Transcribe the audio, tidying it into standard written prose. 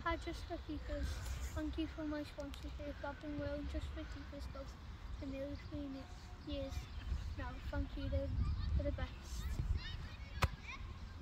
Hi, J4K. Thank you for my sponsorship. I've been wearing J4K Gloves for nearly 3 years now. Thank you. They're